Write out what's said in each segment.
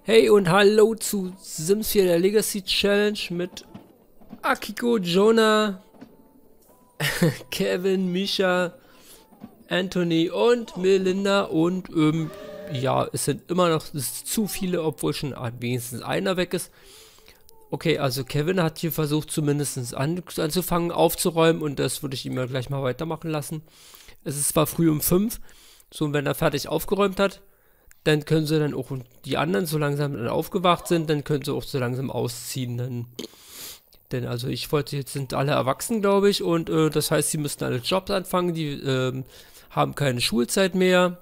Hey und hallo zu Sims 4 der Legacy Challenge mit Akiko, Jonah, Kevin, Misha, Anthony und Melinda und ja, es sind immer noch zu viele, obwohl schon wenigstens einer weg ist. Okay, also Kevin hat hier versucht zumindest anzufangen aufzuräumen und das würde ich ihm ja gleich mal weitermachen lassen. Es ist zwar früh um 5, so und wenn er fertig aufgeräumt hat, dann können sie dann auch die anderen so langsam dann aufgewacht sind, dann können sie auch so langsam ausziehen. Denn also ich wollte, jetzt sind alle erwachsen, glaube ich, und das heißt, sie müssten alle Jobs anfangen, die haben keine Schulzeit mehr.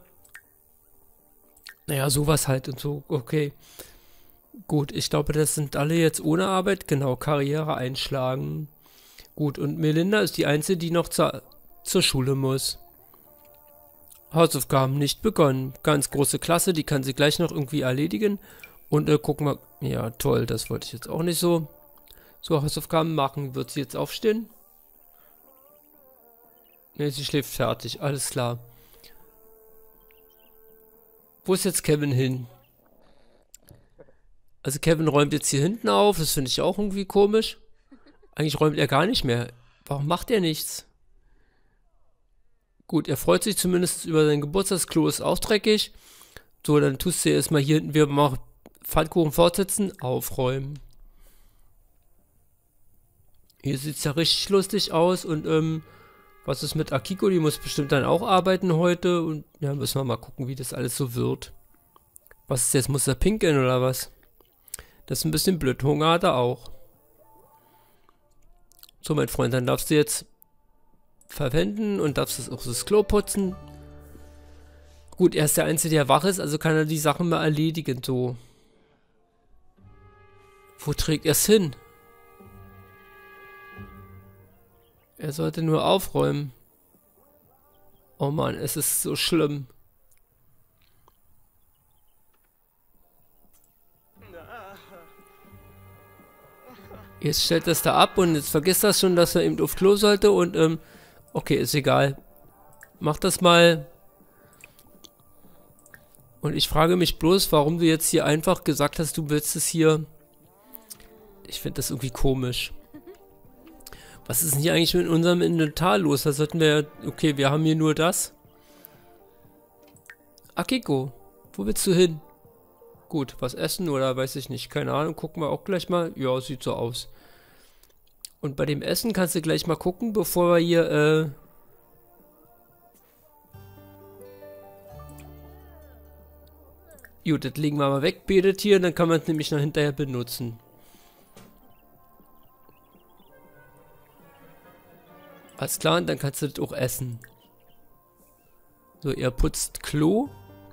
Naja, sowas halt und so, okay. Gut, ich glaube, das sind alle jetzt ohne Arbeit, genau, Karriere einschlagen. Gut, und Melinda ist die Einzige, die noch zur Schule muss. Hausaufgaben nicht begonnen. Ganz große Klasse, die kann sie gleich noch irgendwie erledigen. Und guck mal, ja toll, das wollte ich jetzt auch nicht so. So, Hausaufgaben machen. Wird sie jetzt aufstehen? Ne, sie schläft fertig, alles klar. Wo ist jetzt Kevin hin? Also Kevin räumt jetzt hier hinten auf, das finde ich auch irgendwie komisch. Eigentlich räumt er gar nicht mehr. Warum macht er nichts? Gut, er freut sich zumindest über sein Geburtstagsklo, ist auch dreckig. So, dann tust du erstmal hier hinten, wir machen Pfannkuchen fortsetzen, aufräumen. Hier sieht es ja richtig lustig aus und was ist mit Akiko? Die muss bestimmt dann auch arbeiten heute und ja, müssen wir mal gucken, wie das alles so wird. Was ist jetzt? Muss er pinkeln oder was? Das ist ein bisschen blöd. Hunger hat er auch. So, mein Freund, dann darfst du jetzt verwenden und darfst auch das Klo putzen. Gut, er ist der Einzige, der wach ist, also kann er die Sachen mal erledigen, so. Wo trägt er es hin? Er sollte nur aufräumen. Oh Mann, es ist so schlimm. Jetzt stellt das da ab und jetzt vergisst das schon, dass er eben auf Klo sollte und okay, ist egal. Mach das mal. Und ich frage mich bloß, warum du jetzt hier einfach gesagt hast, du willst es hier. Ich finde das irgendwie komisch. Was ist denn hier eigentlich mit unserem Inventar los? Da sollten wir ja... Okay, wir haben hier nur das. Akiko, wo willst du hin? Gut, was essen oder weiß ich nicht. Keine Ahnung, gucken wir auch gleich mal. Ja, sieht so aus. Und bei dem Essen kannst du gleich mal gucken, bevor wir hier, Gut, das legen wir mal weg, betet hier, dann kann man es nämlich noch hinterher benutzen. Alles klar, und dann kannst du das auch essen. So, er putzt Klo.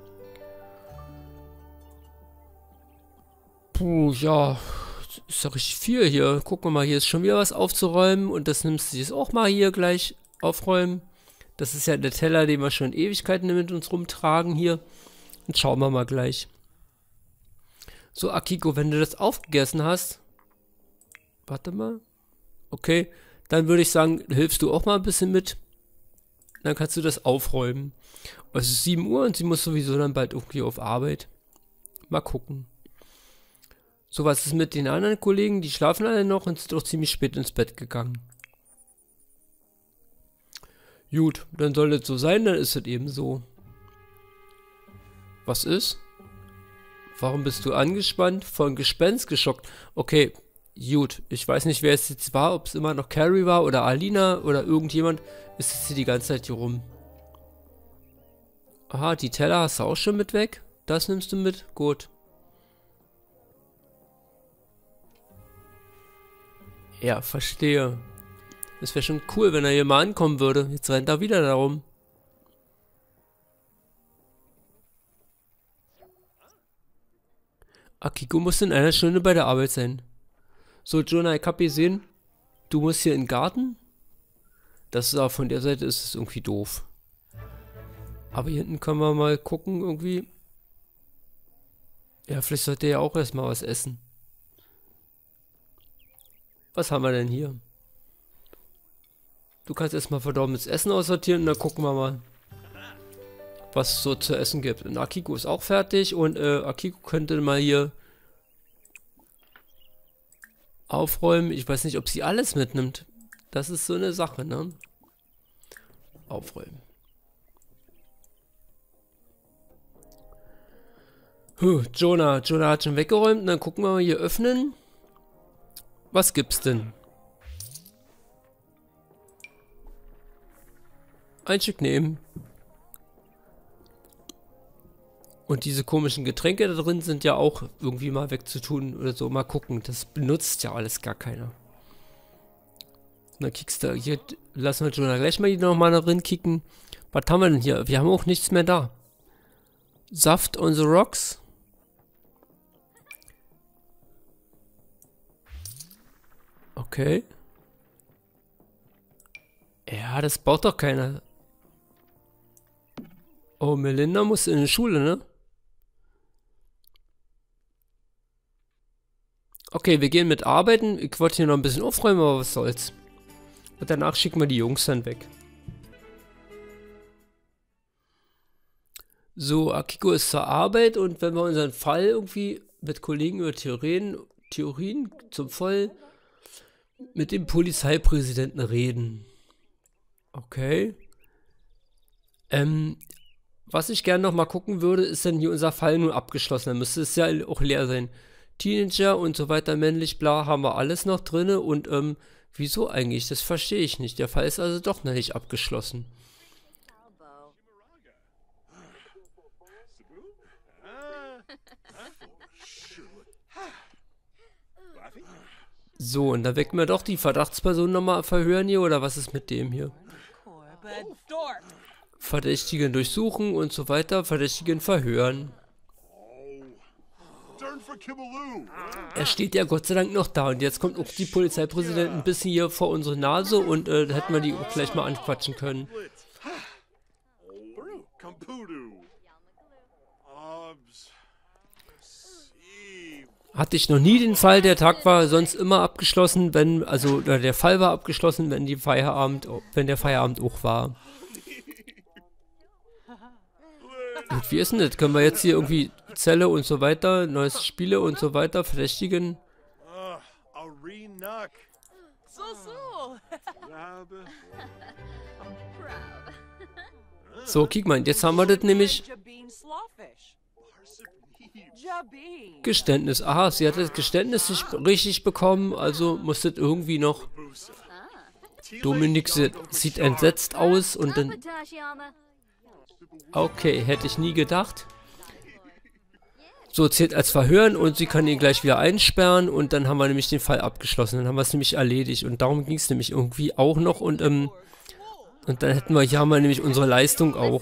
Puh, ja, ist ja richtig viel hier. Gucken wir mal, hier ist schon wieder was aufzuräumen und das nimmst du jetzt auch mal hier gleich aufräumen. Das ist ja der Teller, den wir schon Ewigkeiten mit uns rumtragen hier. Und schauen wir mal gleich. So, Akiko, wenn du das aufgegessen hast. Warte mal. Okay, dann würde ich sagen, hilfst du auch mal ein bisschen mit. Dann kannst du das aufräumen. Es ist 7 Uhr und sie muss sowieso dann bald irgendwie auf Arbeit. Mal gucken. So, was ist mit den anderen Kollegen? Die schlafen alle noch und sind auch ziemlich spät ins Bett gegangen. Gut, dann soll es so sein, dann ist es eben so. Was ist? Warum bist du angespannt? Von Gespenst geschockt. Okay, gut. Ich weiß nicht, wer es jetzt war, ob es immer noch Carrie war oder Alina oder irgendjemand. Ist jetzt hier die ganze Zeit hier rum. Aha, die Teller hast du auch schon mit weg? Das nimmst du mit? Gut. Ja, verstehe. Das wäre schon cool, wenn er hier mal ankommen würde. Jetzt rennt er wieder darum. Akiko muss in einer Stunde bei der Arbeit sein. So, Jonah, ich hab gesehen, du musst hier in den Garten. Das ist aber von der Seite ist es irgendwie doof. Aber hier hinten können wir mal gucken, irgendwie. Ja, vielleicht sollte er ja auch erstmal was essen. Was haben wir denn hier? Du kannst erstmal verdorbenes Essen aussortieren und dann gucken wir mal, was es so zu essen gibt. Und Akiko ist auch fertig und Akiko könnte mal hier Aufräumen. Ich weiß nicht, ob sie alles mitnimmt. Das ist so eine Sache, ne? Aufräumen. Jonah hat schon weggeräumt. Dann gucken wir mal hier öffnen. Was gibt's denn? Ein Stück nehmen. Und diese komischen Getränke da drin sind ja auch irgendwie mal wegzutun oder so. Mal gucken. Das benutzt ja alles gar keiner. Na, kickst du. Hier lassen wir Jonah gleich mal hier nochmal da drin kicken. Was haben wir denn hier? Wir haben auch nichts mehr da. Saft on the rocks. Okay. Ja, das baut doch keiner. Oh, Melinda muss in die Schule, ne? Okay, wir gehen mit arbeiten. Ich wollte hier noch ein bisschen aufräumen, aber was soll's. Und danach schicken wir die Jungs dann weg. So, Akiko ist zur Arbeit und wenn wir unseren Fall irgendwie mit Kollegen über Theorien zum Fall mit dem Polizeipräsidenten reden. Okay. Was ich gerne noch mal gucken würde, ist denn hier unser Fall nun abgeschlossen. Dann müsste es ja auch leer sein. Teenager und so weiter, männlich, bla, haben wir alles noch drin. Und wieso eigentlich? Das verstehe ich nicht. Der Fall ist also doch noch nicht abgeschlossen. So, und da wecken wir doch die Verdachtsperson nochmal verhören hier, oder was ist mit dem hier? Verdächtigen durchsuchen und so weiter, Verdächtigen verhören. Er steht ja Gott sei Dank noch da und jetzt kommt auch die Polizeipräsidentin ein bisschen hier vor unsere Nase und da hätten wir die auch gleich mal anquatschen können. Hatte ich noch nie den Fall, der Tag war sonst immer abgeschlossen, wenn, also der Fall war abgeschlossen, wenn der Feierabend auch war. Und wie ist denn das? Können wir jetzt hier irgendwie Zelle und so weiter, neues Spiele und so weiter verdächtigen? So, kick mal, jetzt haben wir das nämlich. Geständnis. Aha, sie hat das Geständnis nicht richtig bekommen, also muss das irgendwie noch. Dominik sieht entsetzt aus und dann. Okay, hätte ich nie gedacht. So, zählt als Verhören und sie kann ihn gleich wieder einsperren und dann haben wir nämlich den Fall abgeschlossen. Dann haben wir es nämlich erledigt und darum ging es nämlich irgendwie auch noch und dann hätten wir, hier haben wir nämlich unsere Leistung auch.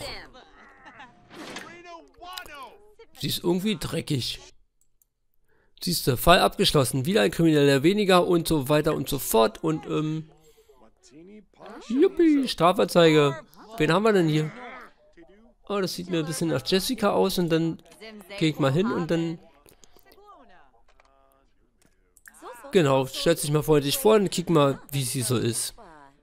Sie ist irgendwie dreckig. Siehst du, Fall abgeschlossen, wieder ein Krimineller weniger und so weiter und so fort und Juppie, Strafanzeige. Wen haben wir denn hier? Oh, das sieht mir ein bisschen nach Jessica aus und dann gehe ich mal hin und dann... Genau, stellt sich mal freundlich vor und kick mal, wie sie so ist.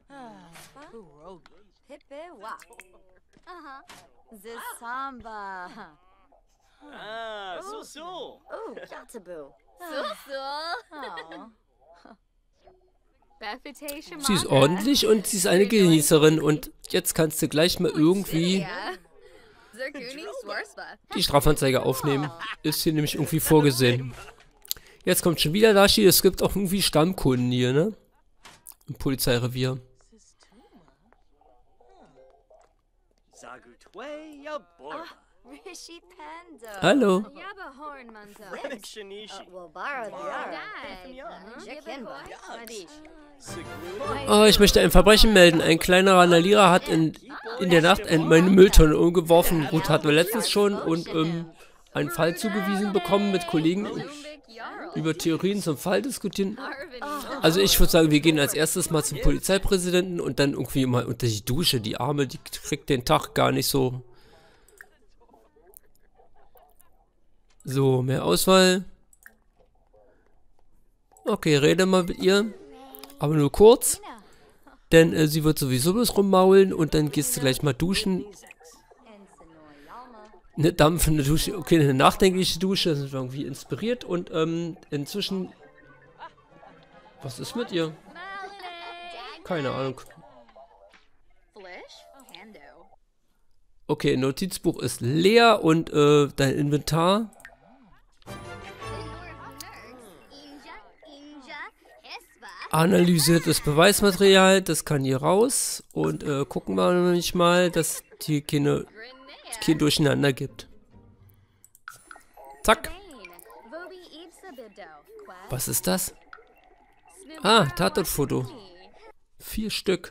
Sie ist ordentlich und sie ist eine Genießerin und jetzt kannst du gleich mal irgendwie die Strafanzeige aufnehmen. Ist hier nämlich irgendwie vorgesehen. Jetzt kommt schon wieder Dashi, es gibt auch irgendwie Stammkunden hier, ne? Im Polizeirevier. Hallo. Oh, ich möchte ein Verbrechen melden. Ein kleiner Randalierer hat in der Nacht meine Mülltonne umgeworfen. Gut, hatten wir letztens schon und einen Fall zugewiesen bekommen mit Kollegen über Theorien zum Fall diskutieren. Also ich würde sagen, wir gehen als erstes mal zum Polizeipräsidenten und dann irgendwie mal unter die Dusche. Die Arme, die kriegt den Tag gar nicht so. So, mehr Auswahl. Okay, rede mal mit ihr. Aber nur kurz. Denn sie wird sowieso bloß rummaulen und dann gehst du gleich mal duschen. Eine dampfende Dusche, okay, eine nachdenkliche Dusche, das sind wir irgendwie inspiriert und inzwischen Was ist mit ihr? Keine Ahnung. Okay, Notizbuch ist leer und dein Inventar. Analysiertes Beweismaterial, das kann hier raus. Und gucken wir nämlich mal, dass die kein Durcheinander gibt. Zack. Was ist das? Ah, Tatortfoto. 4 Stück.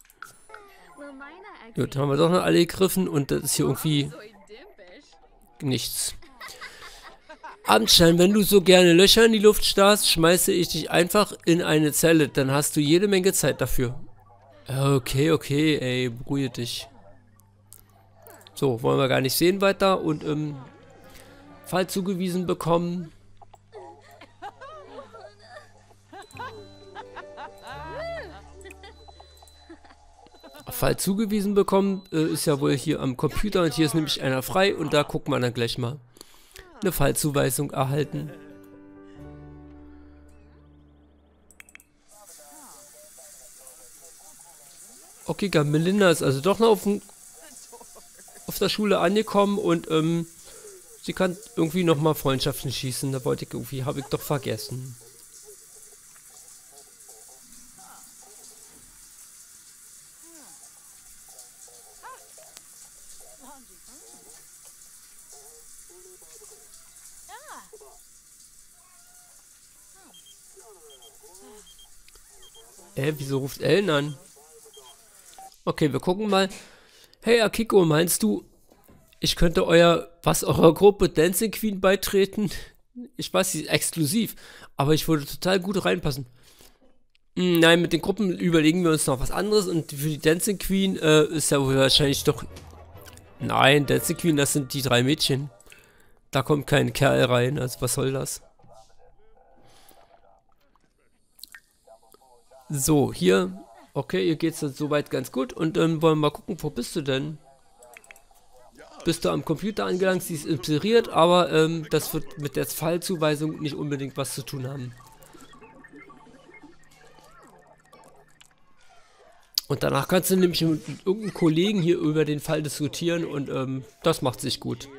Gut, haben wir doch noch alle gegriffen und das ist hier irgendwie nichts. Abendschein, wenn du so gerne Löcher in die Luft starrst, schmeiße ich dich einfach in eine Zelle. Dann hast du jede Menge Zeit dafür. Okay, okay, ey, beruhige dich. So, wollen wir gar nicht sehen weiter und Fall zugewiesen bekommen. Fall zugewiesen bekommen ist ja wohl hier am Computer und hier ist nämlich einer frei und da gucken wir dann gleich mal. Eine Fallzuweisung erhalten. Okay, Melinda ist also doch noch auf der Schule angekommen und sie kann irgendwie nochmal Freundschaften schießen. Da wollte ich irgendwie, habe ich doch vergessen. Wieso ruft Ellen an? Okay, wir gucken mal. Hey Akiko, meinst du, ich könnte eurer Gruppe Dancing Queen beitreten? Ich weiß, sie ist exklusiv, aber ich würde total gut reinpassen. Nein, mit den Gruppen überlegen wir uns noch was anderes und für die Dancing Queen ist ja wohl wahrscheinlich doch... Nein, Dancing Queen, das sind die 3 Mädchen. Da kommt kein Kerl rein, also was soll das? So, hier. Okay, ihr geht's dann soweit ganz gut. Und wollen wir mal gucken, wo bist du denn? Bist du am Computer angelangt, sie ist inspiriert, aber das wird mit der Fallzuweisung nicht unbedingt was zu tun haben. Und danach kannst du nämlich mit irgendeinem Kollegen hier über den Fall diskutieren und das macht sich gut.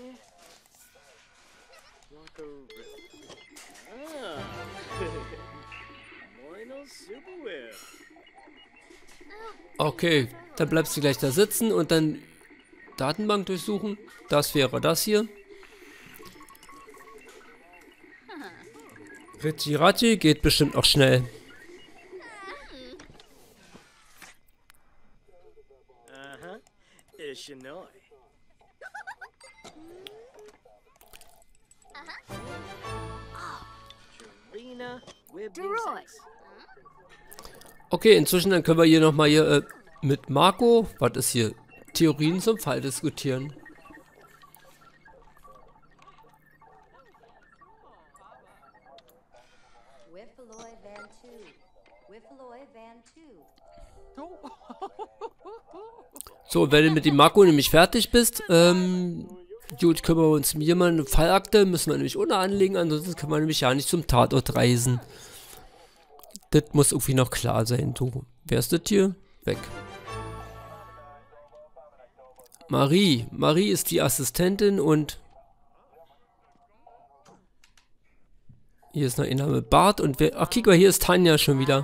Okay, dann bleibst du gleich da sitzen und dann Datenbank durchsuchen. Das wäre das hier. Ritchie geht bestimmt auch schnell. Okay, inzwischen dann können wir hier nochmal mit Marco, was ist hier, Theorien zum Fall diskutieren. So, wenn du mit dem Marco nämlich fertig bist, gut, können wir uns hier mal eine Fallakte, müssen wir nämlich ohne anlegen, ansonsten können wir nämlich ja nicht zum Tatort reisen. Das muss irgendwie noch klar sein, du. Wer ist das hier? Weg. Marie. Marie ist die Assistentin und hier ist noch einer mit Bart und wer... Ach, guck mal, hier ist Tanja schon wieder.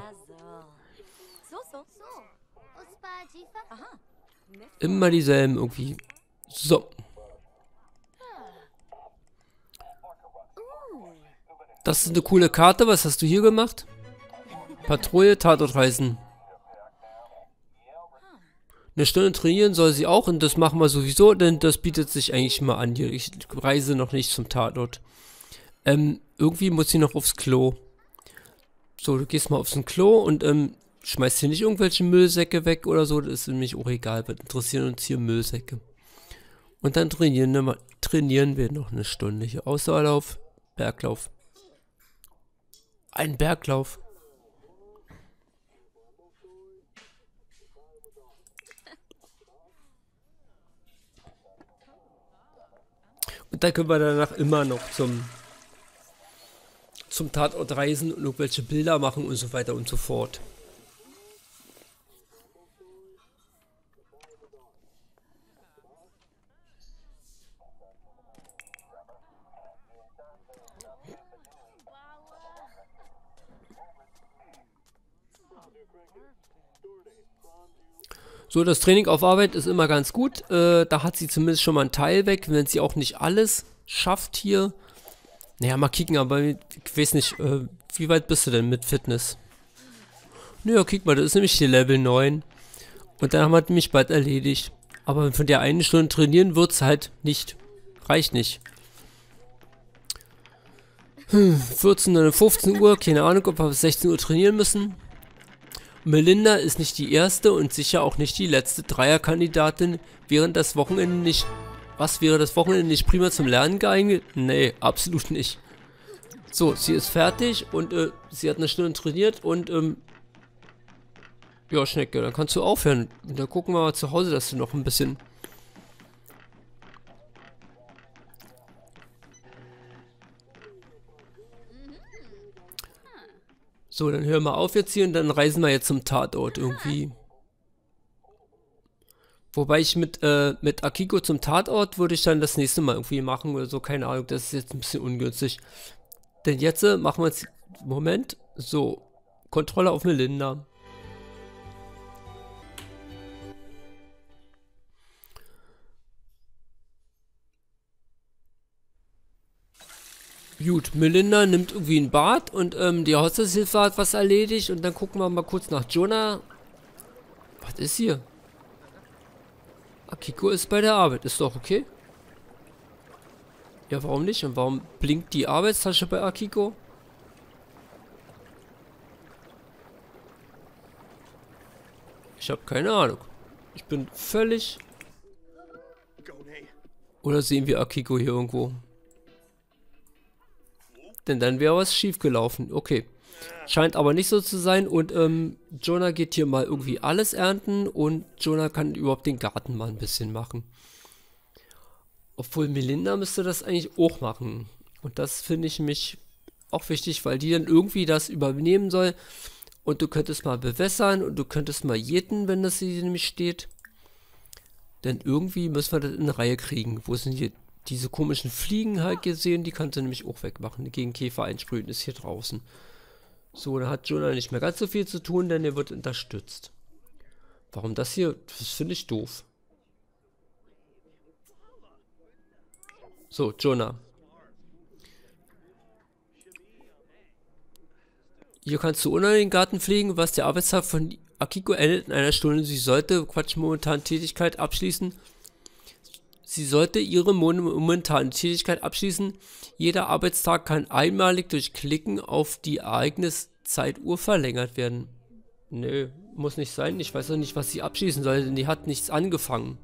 Immer dieselben irgendwie. So. Das ist eine coole Karte. Was hast du hier gemacht? Patrouille, Tatortreisen. Eine Stunde trainieren soll sie auch und das machen wir sowieso, denn das bietet sich eigentlich mal an hier. Ich reise noch nicht zum Tatort. Irgendwie muss sie noch aufs Klo. So, du gehst mal aufs Klo und schmeißt hier nicht irgendwelche Müllsäcke weg oder so. Das ist nämlich auch egal. Wir interessieren uns hier Müllsäcke. Und dann trainieren wir noch eine Stunde hier. Ausdauerlauf, Berglauf. Ein Berglauf. Und dann können wir danach immer noch zum zum Tatort reisen und irgendwelche Bilder machen und so weiter und so fort. So, das Training auf Arbeit ist immer ganz gut. Da hat sie zumindest schon mal einen Teil weg, wenn sie auch nicht alles schafft hier. Naja, mal kicken, aber ich weiß nicht, wie weit bist du denn mit Fitness? Naja, kick mal, das ist nämlich hier Level 9. Und dann haben wir nämlich bald erledigt. Aber von der einen Stunde trainieren wird es halt nicht. Reicht nicht. 14 oder 15 Uhr, keine Ahnung, ob wir bis 16 Uhr trainieren müssen. Melinda ist nicht die erste und sicher auch nicht die letzte Dreierkandidatin, während das Wochenende nicht... Was, wäre das Wochenende nicht prima zum Lernen geeignet? Nee, absolut nicht. So, sie ist fertig und sie hat eine Stunde trainiert und ja, Schnecke, dann kannst du aufhören. Und dann gucken wir mal zu Hause, dass du noch ein bisschen... So, dann hören wir auf jetzt hier und dann reisen wir jetzt zum Tatort irgendwie. Wobei ich mit Akiko zum Tatort würde ich dann das nächste Mal irgendwie machen oder so, keine Ahnung, das ist jetzt ein bisschen ungünstig. Denn jetzt machen wir jetzt, Moment, so, Kontrolle auf Melinda. Gut, Melinda nimmt irgendwie ein Bad und die Haushaltshilfe hat was erledigt und dann gucken wir mal kurz nach Jonah. Was ist hier? Akiko ist bei der Arbeit, ist doch okay. Ja, warum nicht? Und warum blinkt die Arbeitstasche bei Akiko? Ich habe keine Ahnung. Ich bin völlig... Oder sehen wir Akiko hier irgendwo? Denn dann wäre was schief gelaufen. Okay. Scheint aber nicht so zu sein. Und Jonah geht hier mal irgendwie alles ernten. Und Jonah kann überhaupt den Garten mal ein bisschen machen. Obwohl Melinda müsste das eigentlich auch machen. Und das finde ich mich auch wichtig, weil die dann irgendwie das übernehmen soll. Und du könntest mal bewässern und du könntest mal jäten, wenn das hier nämlich steht. Denn irgendwie müssen wir das in eine Reihe kriegen. Wo sind hier diese komischen Fliegen halt gesehen? Die kannst du nämlich auch wegmachen. Gegen Käfer einsprühen ist hier draußen. So, da hat Jonah nicht mehr ganz so viel zu tun, denn er wird unterstützt. Warum das hier? Das finde ich doof. So, Jonah. Hier kannst du unter den Garten pflegen, was der Arbeitstag von Akiko endet in einer Stunde. Sie sollte, momentane Tätigkeit abschließen. Sie sollte ihre momentane Tätigkeit abschließen. Jeder Arbeitstag kann einmalig durch Klicken auf die Ereigniszeituhr verlängert werden. Nö, muss nicht sein. Ich weiß auch nicht, was sie abschließen soll, denn die hat nichts angefangen.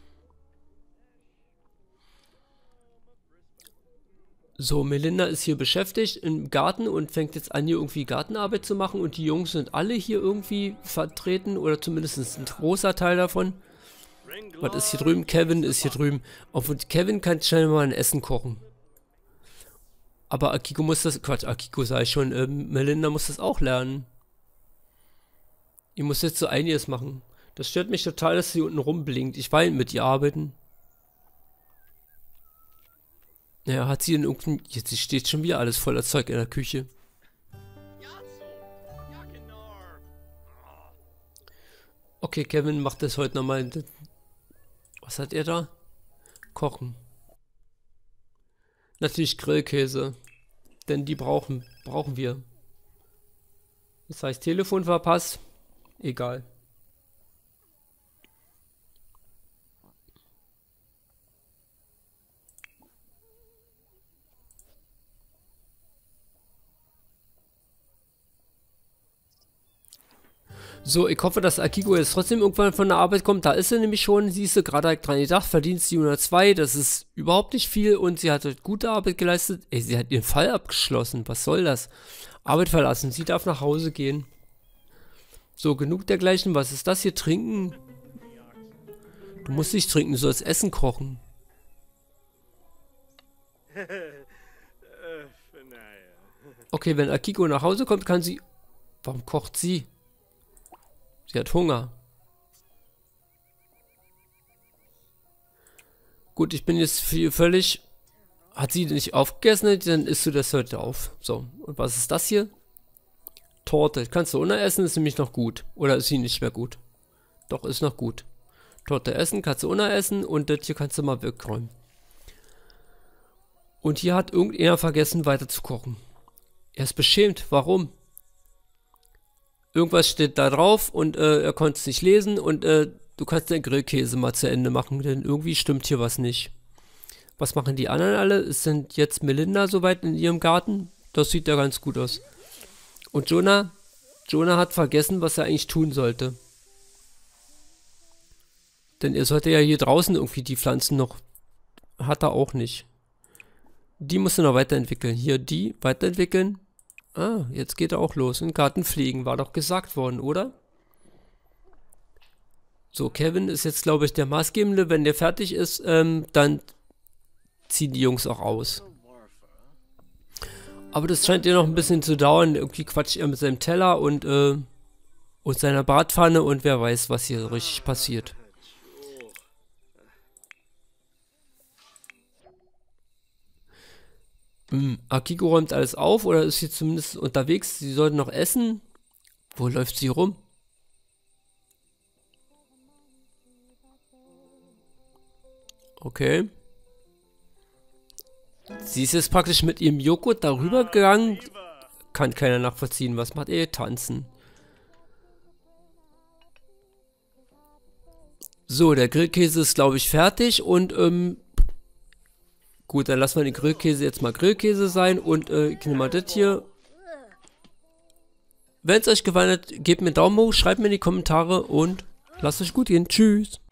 So, Melinda ist hier beschäftigt im Garten und fängt jetzt an, hier irgendwie Gartenarbeit zu machen. Und die Jungs sind alle hier irgendwie vertreten, oder zumindest ein großer Teil davon. Was ist hier drüben? Kevin ist hier drüben. Und Kevin kann schnell mal ein Essen kochen. Aber Akiko muss das... Quatsch, Akiko sag ich schon. Melinda muss das auch lernen. Ihr muss jetzt so einiges machen. Das stört mich total, dass sie unten rumblinkt. Ich will mit ihr arbeiten. Naja, hat sie denn irgendein... Jetzt steht schon wieder alles voller Zeug in der Küche. Okay, Kevin macht das heute nochmal. Was hat er da? Kochen. Natürlich Grillkäse. Denn die brauchen wir. Das heißt, Telefon verpasst. Egal. So, ich hoffe, dass Akiko jetzt trotzdem irgendwann von der Arbeit kommt. Da ist sie nämlich schon, siehst du, gerade dran gedacht, Verdienst 702, das ist überhaupt nicht viel und sie hat gute Arbeit geleistet. Ey, sie hat ihren Fall abgeschlossen, was soll das? Arbeit verlassen, sie darf nach Hause gehen. So, genug dergleichen, was ist das hier? Trinken? Du musst nicht trinken, du sollst Essen kochen. Okay, wenn Akiko nach Hause kommt, kann sie... Warum kocht sie? Sie hat Hunger. Gut, ich bin jetzt völlig... Hat sie nicht aufgegessen, dann isst du das heute auf. So, und was ist das hier? Torte. Kannst du ohne essen, ist nämlich noch gut. Oder ist sie nicht mehr gut? Doch, ist noch gut. Torte essen, kannst du ohne essen und das hier kannst du mal wegräumen. Und hier hat irgendjemand vergessen, weiter zu kochen. Er ist beschämt. Warum? Irgendwas steht da drauf und er konnte es nicht lesen und du kannst den Grillkäse mal zu Ende machen, denn irgendwie stimmt hier was nicht. Was machen die anderen alle? Es sind jetzt Melinda soweit in ihrem Garten. Das sieht ja ganz gut aus. Und Jonah hat vergessen, was er eigentlich tun sollte. Denn er sollte ja hier draußen irgendwie die Pflanzen noch... Hat er auch nicht. Die musst du noch weiterentwickeln. Hier, die weiterentwickeln. Ah, jetzt geht er auch los. In den Garten pflegen, war doch gesagt worden, oder? So, Kevin ist jetzt, glaube ich, der Maßgebende. Wenn der fertig ist, dann ziehen die Jungs auch aus. Aber das scheint ja noch ein bisschen zu dauern. Irgendwie quatscht er mit seinem Teller und seiner Bratpfanne und wer weiß, was hier so richtig passiert. Akiko räumt alles auf oder ist sie zumindest unterwegs? Sie sollte noch essen. Wo läuft sie rum? Okay. Sie ist jetzt praktisch mit ihrem Joghurt darüber gegangen. Kann keiner nachvollziehen. Was macht ihr? Tanzen. So, der Grillkäse ist, glaube ich, fertig. Und, gut, dann lassen wir den Grillkäse jetzt mal Grillkäse sein. Und, ich nehme mal das hier. Wenn es euch gefallen hat, gebt mir einen Daumen hoch, schreibt mir in die Kommentare und lasst euch gut gehen. Tschüss.